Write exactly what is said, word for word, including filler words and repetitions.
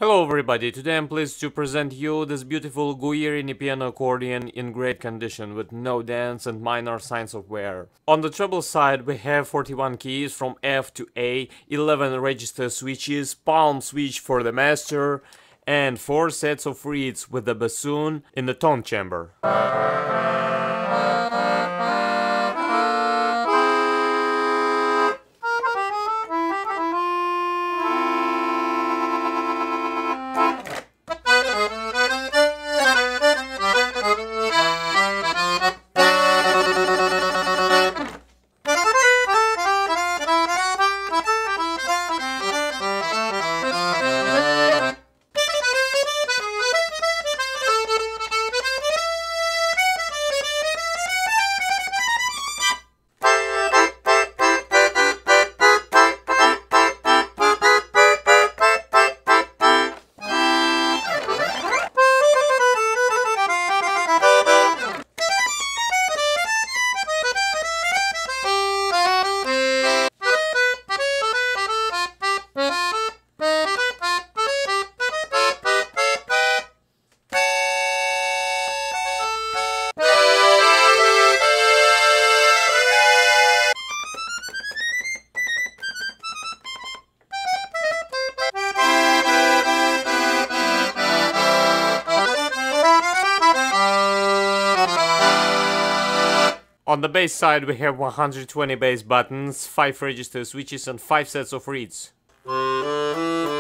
Hello everybody, today I'm pleased to present you this beautiful Guerrini piano accordion in great condition with no dents and minor signs of wear. On the treble side we have forty-one keys from F to A, eleven register switches, palm switch for the master, and four sets of reeds with the bassoon in the tone chamber. On the bass side we have one hundred twenty bass buttons, five register switches and five sets of reeds.